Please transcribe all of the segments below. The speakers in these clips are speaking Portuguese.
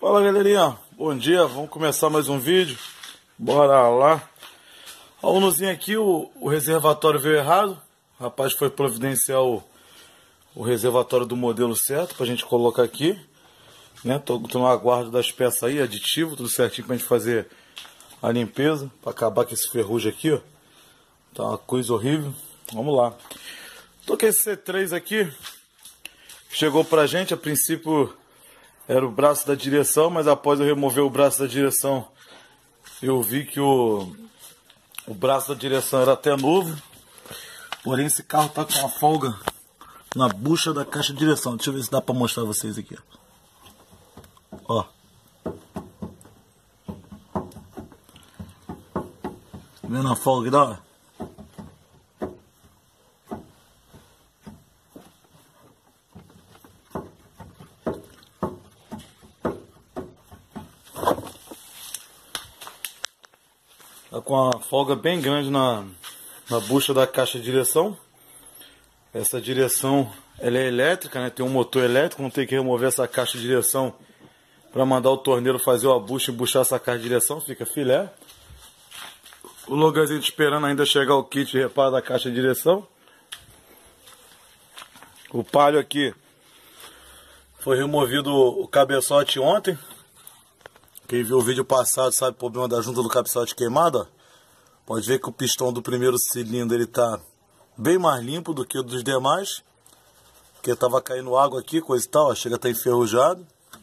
Fala galerinha, bom dia, vamos começar mais um vídeo, bora lá. A Unozinha aqui, o reservatório veio errado, o rapaz foi providenciar o reservatório do modelo certo pra gente colocar aqui, né? Tô no aguardo das peças aí, aditivo, tudo certinho pra gente fazer a limpeza, pra acabar com esse ferrugem aqui, ó. Tá uma coisa horrível, vamos lá. Tô com esse C3 aqui, chegou pra gente, a princípio era o braço da direção, mas após eu remover o braço da direção, eu vi que o braço da direção era até novo. Porém, esse carro tá com uma folga na bucha da caixa de direção. Deixa eu ver se dá pra mostrar vocês aqui. Ó. Tá vendo a folga que dá? Tá com uma folga bem grande na bucha da caixa de direção. Essa direção ela é elétrica, né? Tem um motor elétrico, não tem que remover essa caixa de direção para mandar o torneiro fazer o abuche e buchar essa caixa de direção, fica filé. O lugarzinho esperando ainda chegar o kit de reparo da caixa de direção. O palio aqui foi removido o cabeçote ontem. Quem viu o vídeo passado sabe o problema da junta do cabeçote queimada. Pode ver que o pistão do primeiro cilindro ele tá bem mais limpo do que o dos demais. Porque tava caindo água aqui, coisa e tal, ó, chega a estar enferrujado.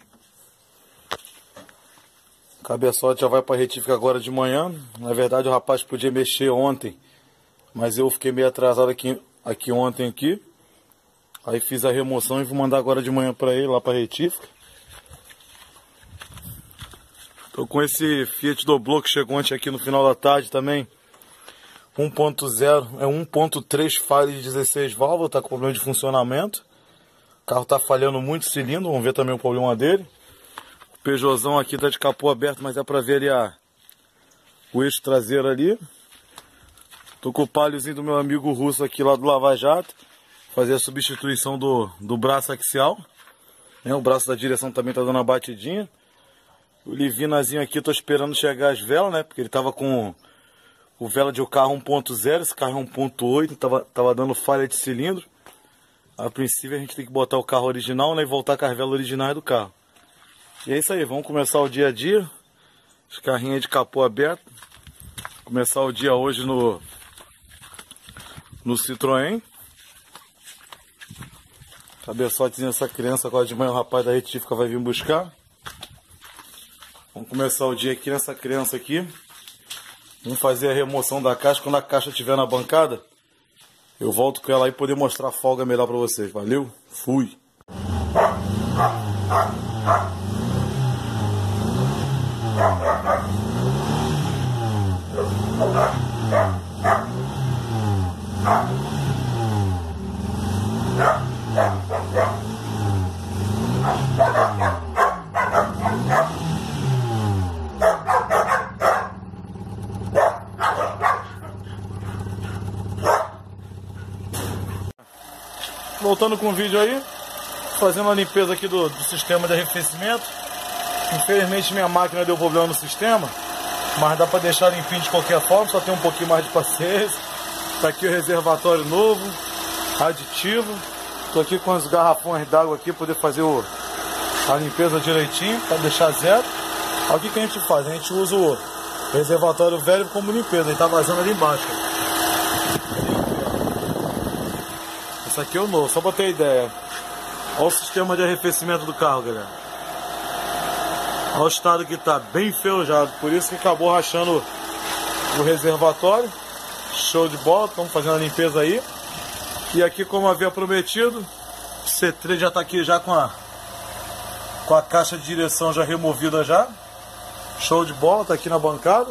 O cabeçote já vai para retífica agora de manhã. Na verdade o rapaz podia mexer ontem, mas eu fiquei meio atrasado aqui ontem aqui. Aí fiz a remoção e vou mandar agora de manhã para ele lá para retífica. Tô com esse Fiat Doblò que chegou ontem aqui no final da tarde também. 1.0, é 1.3 falha de 16 válvulas, tá com problema de funcionamento. O carro tá falhando muito cilindro, vamos ver também o problema dele. O Peugeotzão aqui tá de capô aberto, mas é pra ver ali o eixo traseiro ali. Tô com o paliozinho do meu amigo russo aqui lá do Lava Jato. Fazer a substituição do braço axial. O braço da direção também tá dando uma batidinha. O Livinazinho aqui, tô esperando chegar as velas, né? Porque ele tava com o vela de carro 1.0, esse carro é 1.8, tava dando falha de cilindro. A princípio a gente tem que botar o carro original, né? E voltar com as velas originais do carro. E é isso aí, vamos começar o dia a dia. Os carrinhos de capô aberto. Começar o dia hoje no Citroën. Cabeçotezinho dessa criança, agora de manhã o rapaz da retífica vai vir buscar. Vamos começar o dia aqui nessa criança aqui. Vamos fazer a remoção da caixa. Quando a caixa estiver na bancada, eu volto com ela aí e poder mostrar a folga melhor para vocês. Valeu? Fui! Voltando com o vídeo aí, fazendo a limpeza aqui do sistema de arrefecimento. Infelizmente minha máquina deu problema no sistema, mas dá para deixar limpinho de qualquer forma, só tem um pouquinho mais de paciência. Tá aqui o reservatório novo, aditivo. Tô aqui com os garrafões d'água aqui, poder fazer a limpeza direitinho, para deixar zero. Aí o que a gente faz? A gente usa o reservatório velho como limpeza, ele tá vazando ali embaixo. Esse aqui é o novo, só pra ter ideia. Olha o sistema de arrefecimento do carro, galera. Olha o estado que tá, bem enferrujado. Por isso que acabou rachando o reservatório. Show de bola, estamos fazendo a limpeza aí. E aqui, como havia prometido, o C3 já tá aqui já com a caixa de direção já removida já. Show de bola, tá aqui na bancada.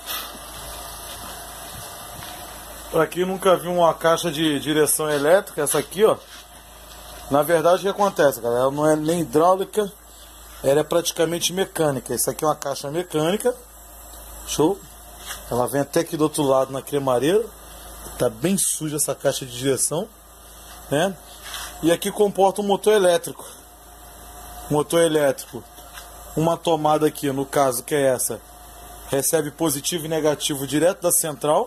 Pra quem nunca viu uma caixa de direção elétrica, essa aqui, ó. Na verdade, o que acontece, galera? Ela não é nem hidráulica, ela é praticamente mecânica. Essa aqui é uma caixa mecânica. Show? Ela vem até aqui do outro lado na cremareira. Tá bem suja essa caixa de direção, né? E aqui comporta um motor elétrico. Motor elétrico Uma tomada aqui, no caso que é essa, recebe positivo e negativo direto da central.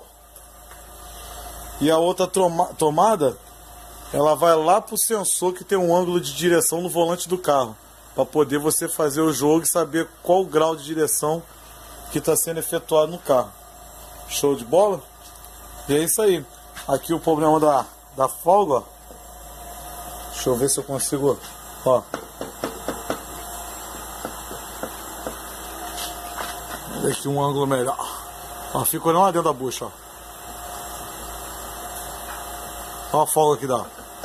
E a outra tomada, ela vai lá pro sensor que tem um ângulo de direção no volante do carro, para poder você fazer o jogo e saber qual o grau de direção que está sendo efetuado no carro. Show de bola? E é isso aí. Aqui o problema da folga, ó. Deixa eu ver se eu consigo, ó. Deixa um ângulo melhor. Ó, fica olhando lá dentro da bucha, ó. Olha a folga que dá.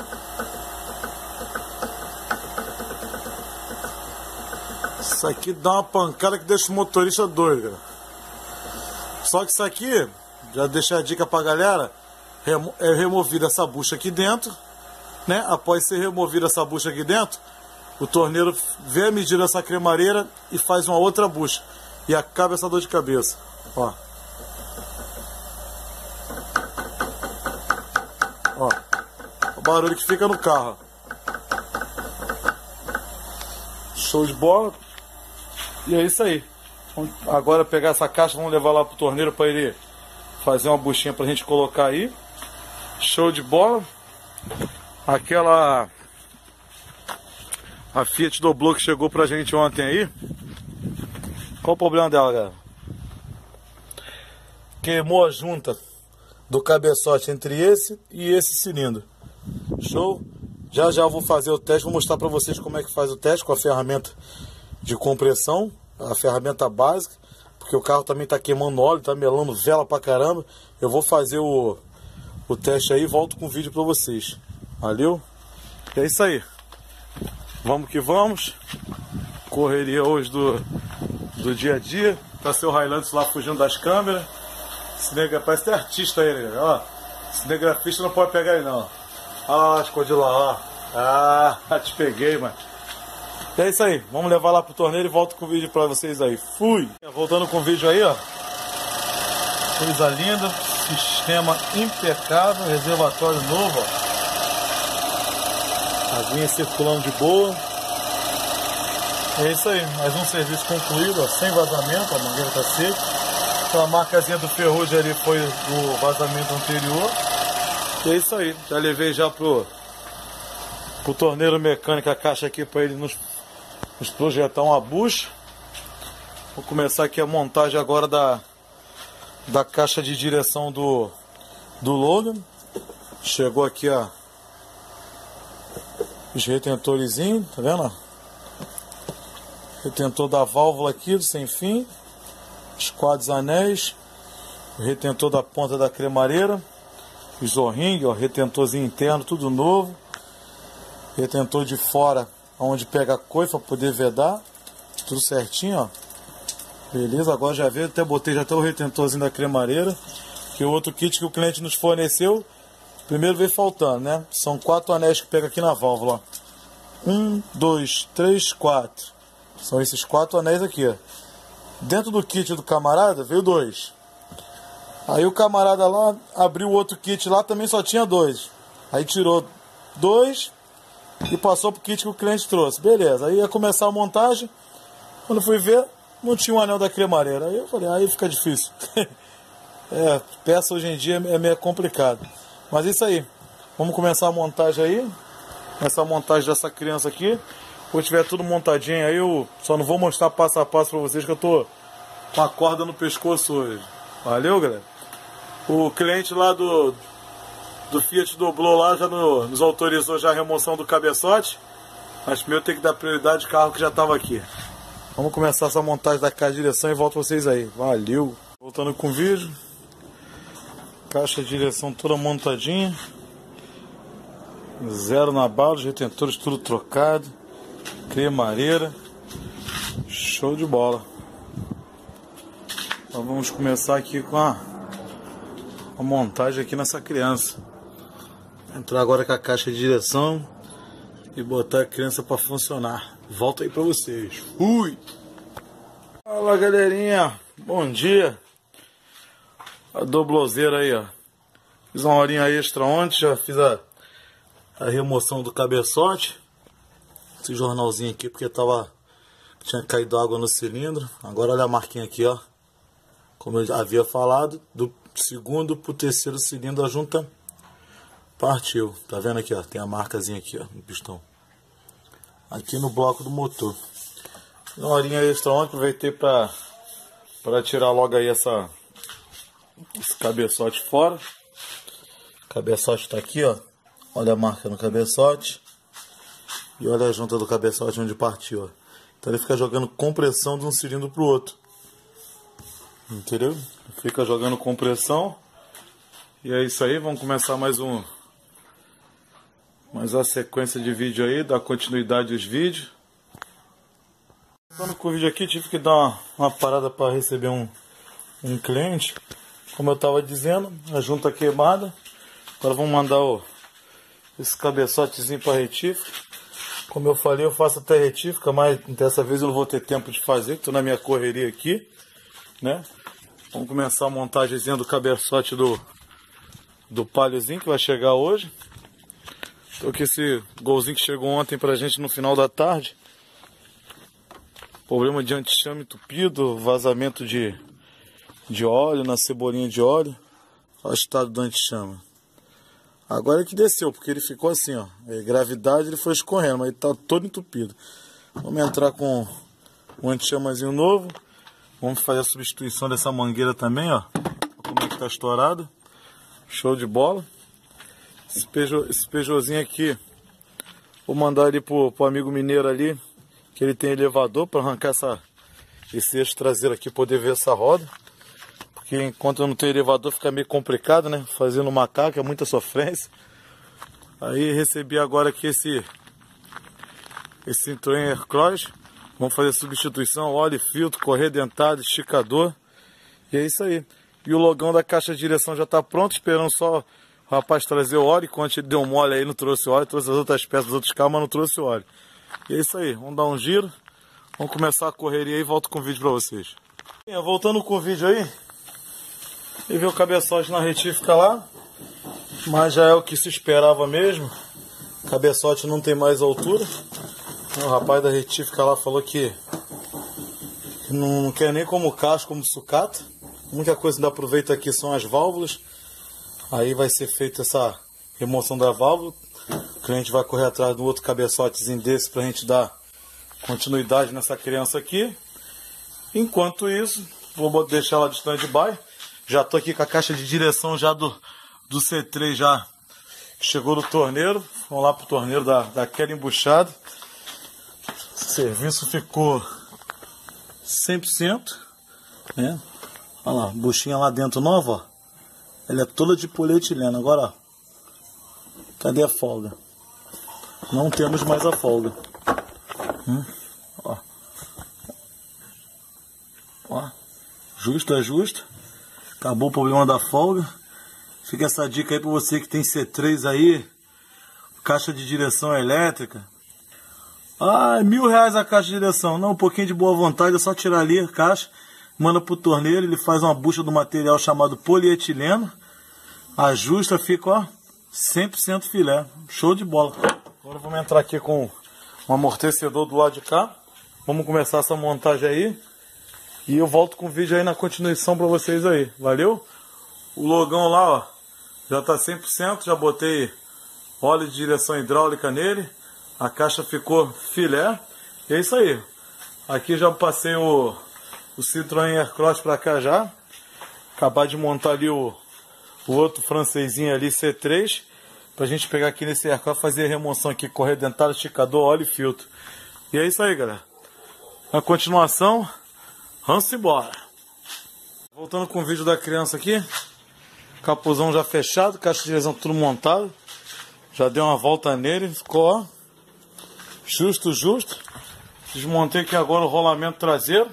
Isso aqui dá uma pancada que deixa o motorista doido, cara. Só que isso aqui, já deixa a dica pra galera, é removida essa bucha aqui dentro, né? Após ser removida essa bucha aqui dentro, o torneiro vê a medida dessa cremareira e faz uma outra bucha. E acaba essa dor de cabeça. Ó. Ó. O barulho que fica no carro. Show de bola. E é isso aí. Vamos agora pegar essa caixa, vamos levar lá pro torneiro para ele fazer uma buchinha pra gente colocar aí. Show de bola. Aquela... A Fiat Doblo que chegou pra gente ontem aí. Qual o problema dela, galera? Queimou a junta do cabeçote entre esse e esse cilindro. Show? Já já eu vou fazer o teste, vou mostrar pra vocês como é que faz o teste com a ferramenta de compressão, a ferramenta básica, porque o carro também tá queimando óleo, tá melando vela pra caramba. Eu vou fazer o teste aí e volto com o vídeo pra vocês. Valeu? E é isso aí. Vamos que vamos. Correria hoje do dia a dia. Tá seu Hilux lá fugindo das câmeras. Parece até artista ele, ó. Cinegrafista não pode pegar ele não. Ah, escondi lá, ó. Ah, te peguei, mano. E é isso aí, vamos levar lá pro torneiro e volto com o vídeo pra vocês aí. Fui! Voltando com o vídeo aí, ó. Coisa linda, sistema impecável, reservatório novo, ó. Aguinha circulando de boa. É isso aí, mais um serviço concluído, ó, sem vazamento, a mangueira tá seca. Aquela marcazinha do ferrugem ali foi do vazamento anterior. E é isso aí, já levei já pro torneiro mecânico a caixa aqui para ele nos projetar uma bucha. Vou começar aqui a montagem agora da caixa de direção do Logan. Chegou aqui, ó, os retentorzinhos, tá vendo? Retentor da válvula aqui do sem fim, os quadros anéis, o retentor da ponta da cremareira, os zorrinhos, ó, retentorzinho interno, tudo novo. Retentor de fora, onde pega a coifa para poder vedar, tudo certinho, ó. Beleza, agora já veio, até botei já até o retentorzinho da cremareira, que o outro kit que o cliente nos forneceu, primeiro veio faltando, né? São 4 anéis que pega aqui na válvula, ó. 1, 2, 3, 4. São esses 4 anéis aqui, ó. Dentro do kit do camarada veio 2. Aí o camarada lá abriu o outro kit lá, também só tinha 2. Aí tirou 2 e passou pro kit que o cliente trouxe. Beleza, aí ia começar a montagem. Quando fui ver, não tinha um anel da cremareira. Aí eu falei, aí fica difícil. Peça hoje em dia é meio complicado. Mas é isso aí. Vamos começar a montagem aí. Essa montagem dessa criança aqui. Quando tiver tudo montadinho aí, eu só não vou mostrar passo a passo pra vocês, que eu tô com a corda no pescoço hoje. Valeu, galera? O cliente lá do Fiat Doblo lá já nos autorizou já a remoção do cabeçote. Mas primeiro tem que dar prioridade ao carro que já estava aqui. Vamos começar essa montagem da caixa de direção e volto pra vocês aí. Valeu! Voltando com o vídeo. Caixa de direção toda montadinha. Zero na bala, os retentores tudo trocado. Cremareira. Show de bola. Então vamos começar aqui com a montagem aqui nessa criança. Entrar agora com a caixa de direção e botar a criança para funcionar. Volto aí para vocês. Fui! Fala, galerinha, bom dia. A doblozeira aí, ó. Fiz uma horinha extra ontem, já fiz a remoção do cabeçote. Esse jornalzinho aqui, porque tava Tinha caído água no cilindro. Agora olha a marquinha aqui, ó. Como eu havia falado, do segundo pro terceiro cilindro a junta partiu. Tá vendo aqui, ó? Tem a marcazinha aqui, ó, no pistão. Aqui no bloco do motor. Uma horinha extra ontem, aproveitei para tirar logo aí esse cabeçote fora. O cabeçote tá aqui, ó. Olha a marca no cabeçote. E olha a junta do cabeçote onde partiu, ó. Então ele fica jogando compressão de um cilindro pro outro. Entendeu? Fica jogando compressão. E é isso aí, vamos começar mais uma sequência de vídeo aí, dar continuidade aos vídeos. Quando com o vídeo aqui tive que dar uma parada para receber um cliente. Como eu estava dizendo, a junta queimada. Agora vamos mandar esse cabeçotezinho para retífica. Como eu falei, eu faço até retífica, mas dessa vez eu não vou ter tempo de fazer, estou na minha correria aqui, né? Vamos começar a montagemzinha do cabeçote do paliozinho que vai chegar hoje. Tô com esse golzinho que chegou ontem pra gente no final da tarde. Problema de antichame entupido, vazamento de óleo na cebolinha de óleo. Olha o estado do antichama. Agora é que desceu, porque ele ficou assim, ó. A gravidade ele foi escorrendo, mas ele tá todo entupido. Vamos entrar com um antichamazinho novo. Vamos fazer a substituição dessa mangueira também, ó. Como é que tá estourado. Show de bola. Esse Peugeotzinho aqui, vou mandar ele pro amigo mineiro ali, que ele tem elevador para arrancar esse eixo traseiro aqui, poder ver essa roda. Porque enquanto eu não tenho elevador fica meio complicado, né? Fazendo macaco é muita sofrência. Aí recebi agora aqui esse Citroën Aircross. Vamos fazer substituição, óleo, filtro, correia dentada, esticador. E é isso aí. E o logão da caixa de direção já está pronto, esperando só o rapaz trazer o óleo. Enquanto ele deu mole aí, não trouxe óleo, trouxe as outras peças dos outros carros, mas não trouxe óleo. E é isso aí, vamos dar um giro. Vamos começar a correria e volto com o vídeo para vocês. Voltando com o vídeo aí. E ver o cabeçote na retífica lá. Mas já é o que se esperava mesmo. O cabeçote não tem mais altura. O rapaz da retífica lá falou que não quer nem como casco, como sucata. A única coisa que dá proveito aqui são as válvulas. Aí vai ser feita essa remoção da válvula. O cliente vai correr atrás do outro cabeçotezinho desse pra gente dar continuidade nessa criança aqui. Enquanto isso, vou deixar ela de stand-by. Já tô aqui com a caixa de direção já do C3 já. Chegou no torneiro. Vamos lá pro torneiro daquela embuchada. O serviço ficou 100%. Né? Olha lá, buchinha lá dentro nova, ó. Ela é toda de polietileno. Agora, ó. Cadê a folga? Não temos mais a folga. Ó. Ó. Justo, é justo. Acabou o problema da folga. Fica essa dica aí pra você que tem C3 aí. Caixa de direção elétrica. Ah, R$1.000 a caixa de direção. Não, um pouquinho de boa vontade, é só tirar ali a caixa. Manda pro torneiro, ele faz uma bucha do material chamado polietileno. Ajusta, fica, ó, 100% filé. Show de bola. Agora vamos entrar aqui com um amortecedor do lado de cá. Vamos começar essa montagem aí. E eu volto com o vídeo aí na continuação pra vocês aí. Valeu? O logão lá, ó, já tá 100%. Já botei óleo de direção hidráulica nele. A caixa ficou filé. E é isso aí. Aqui já passei o Citroën Aircross pra cá já. Acabar de montar ali o outro francesinho ali, C3. Pra gente pegar aqui nesse Aircross, fazer a remoção aqui, correia dentada, esticador, óleo e filtro. E é isso aí, galera. Na continuação, vamos embora. Voltando com o vídeo da criança aqui. Capuzão já fechado, caixa de direção tudo montado. Já dei uma volta nele, ficou, ó, justo. Desmontei aqui agora o rolamento traseiro.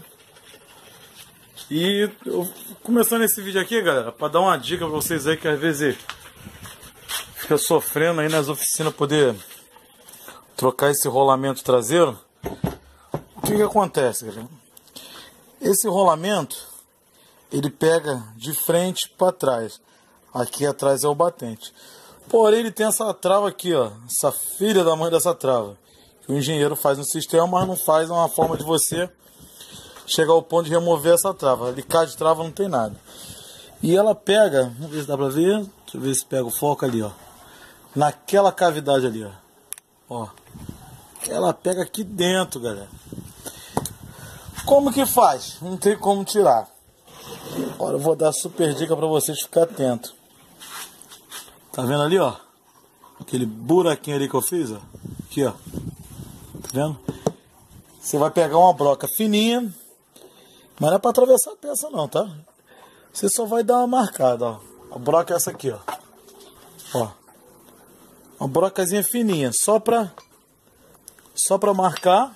E eu, começando esse vídeo aqui, galera, para dar uma dica para vocês aí que às vezes fica sofrendo aí nas oficinas poder trocar esse rolamento traseiro. O que acontece, galera? Esse rolamento, ele pega de frente para trás. Aqui atrás é o batente. Porém, ele tem essa trava aqui, ó. Essa filha da mãe dessa trava. O engenheiro faz no sistema, mas não faz uma forma de você chegar ao ponto de remover essa trava. Alicate de trava não tem nada. E ela pega, vamos ver se dá pra ver. Deixa eu ver se pega o foco ali, ó. Naquela cavidade ali, ó. Ó. Ela pega aqui dentro, galera. Como que faz? Não tem como tirar. Agora eu vou dar super dica pra vocês ficar atento. Tá vendo ali, ó? Aquele buraquinho ali que eu fiz, ó. Aqui, ó. Tá vendo? Você vai pegar uma broca fininha. Mas não é pra atravessar a peça não, tá? Você só vai dar uma marcada, ó. A broca é essa aqui, ó. Ó. Uma brocazinha fininha. Só pra marcar.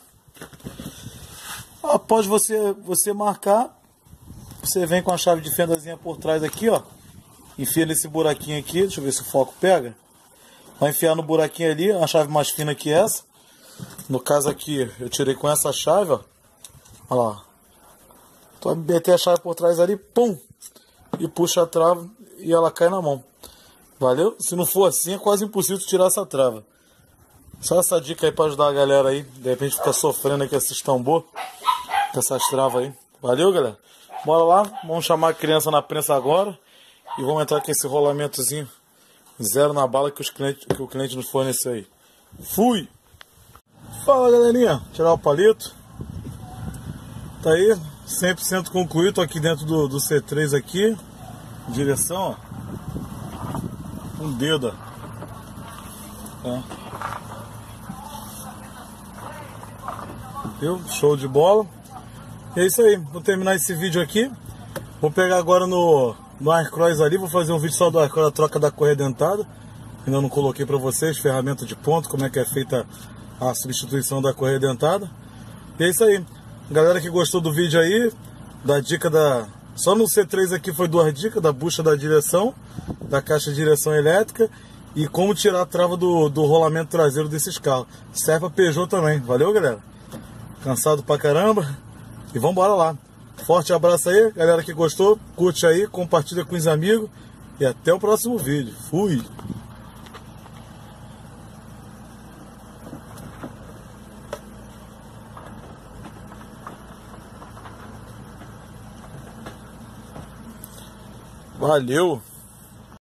Após você marcar, você vem com a chave de fendazinha por trás aqui, ó. Enfia nesse buraquinho aqui. Deixa eu ver se o foco pega. Vai enfiar no buraquinho ali, uma chave mais fina que essa. No caso aqui, eu tirei com essa chave, ó. Olha lá. Então, vai meter a chave por trás ali, pum. E puxa a trava e ela cai na mão. Valeu? Se não for assim, é quase impossível tirar essa trava. Só essa dica aí pra ajudar a galera aí. De repente fica sofrendo aí com esses tambor. Com essas travas aí. Valeu, galera? Bora lá. Vamos chamar a criança na prensa agora. E vamos entrar com esse rolamentozinho zero na bala que o cliente nos forneceu aí. Fui! Fala, galerinha. Tirar o palito. Tá aí. 100% concluído. Tô aqui dentro do C3 aqui. Direção, ó. Um dedo, ó. Tá. Viu? Show de bola. E é isso aí. Vou terminar esse vídeo aqui. Vou pegar agora no Aircross ali. Vou fazer um vídeo só do Aircross, a troca da correia dentada. Ainda não coloquei pra vocês. Ferramenta de ponto. Como é que é feita a substituição da correia dentada. E é isso aí. Galera que gostou do vídeo aí. Da dica da... Só no C3 aqui foi 2 dicas. Da bucha da direção. Da caixa de direção elétrica. E como tirar a trava do rolamento traseiro desses carros. Serve pra Peugeot também. Valeu, galera? Cansado pra caramba. E vambora lá. Forte abraço aí, galera que gostou. Curte aí, compartilha com os amigos. E até o próximo vídeo. Fui! Valeu!